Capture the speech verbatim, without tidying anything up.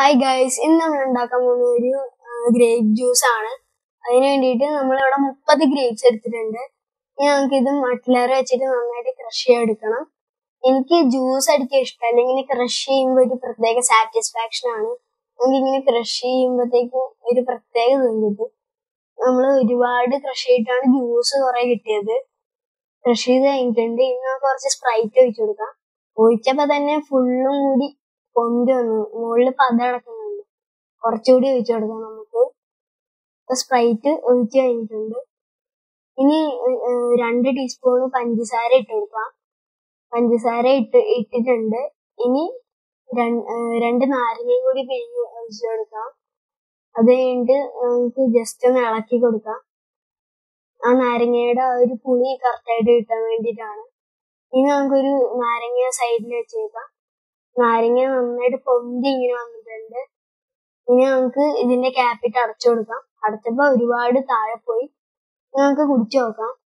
Hi guys, ഇന്ന് നമ്മൾ ഉണ്ടാക്കാൻ പോകുന്ന ഒരു ഗ്രേപ്പ് ജ്യൂസ് ആണ്. അതിന് വേണ്ടിയിട്ട് നമ്മളിവിടെ മുപ്പത് ഗ്രേപ്സ് എടുത്തിട്ടുണ്ട്. ഇനി നമുക്ക് ഇത് മട്ടിലേർ വെച്ചിട്ട് നന്നായിട്ട് ക്രഷ് ചെയ്തെടുക്കണം. എനിക്ക് ജ്യൂസ് അടിക്കാൻ ഇഷ്ടമല്ല, ഇങ്ങനെ ക്രഷ് ചെയ്യുമ്പോൾ ഒരു പ്രത്യേക സാറ്റിസ്ഫാക്ഷൻ ആണ്. നമുക്ക് ഇങ്ങനെ ക്രഷ് ചെയ്യുമ്പോഴത്തേക്കും ഒരു പ്രത്യേക ഇതും കിട്ടും. നമ്മൾ ഒരുപാട് ക്രഷ് ചെയ്തിട്ടാണ് ജ്യൂസ് കുറെ കിട്ടിയത്. ക്രഷ് ചെയ്ത് കഴിഞ്ഞിട്ടുണ്ട്. ഇനി നമുക്ക് കുറച്ച് സ്പ്രൈറ്റ് ഒഴിച്ചു കൊടുക്കാം. ഒഴിച്ചപ്പോ തന്നെ ഫുള്ളും കൂടി പൊന്തി വന്നു, മുകളിൽ പത കിടക്കുന്നുണ്ട്. കുറച്ചുകൂടി ഒഴിച്ചു കൊടുക്കാം നമുക്ക്. സ്പ്രൈറ്റ് ഒഴിച്ചു കഴിഞ്ഞിട്ടുണ്ട്. ഇനി രണ്ട് ടീസ്പൂൺ പഞ്ചസാര ഇട്ട് കൊടുക്കാം. പഞ്ചസാര ഇട്ട് ഇട്ടിട്ടുണ്ട്. ഇനി രണ്ട് നാരങ്ങയും കൂടി പിഴിഞ്ഞ് ഒഴിച്ചു കൊടുക്കാം. അത് കഴിഞ്ഞിട്ട് നമുക്ക് ജസ്റ്റ് ഒന്ന് ഇളക്കി കൊടുക്കാം. ആ നാരങ്ങയുടെ ആ ഒരു പുളി കറക്റ്റായിട്ട് കിട്ടാൻ വേണ്ടിയിട്ടാണ്. ഇനി നമുക്കൊരു നാരങ്ങ സൈഡിൽ വെച്ചേക്കാം. നാരങ്ങ നന്നായിട്ട് പൊന്തി ഇങ്ങനെ വന്നിട്ടുണ്ട്. ഇനി നമുക്ക് ഇതിന്റെ ക്യാപ്പിട്ട് അടച്ചു കൊടുക്കാം. അടച്ചപ്പോ ഒരുപാട് താഴെ പോയി. നമുക്ക് കുടിച്ചു നോക്കാം.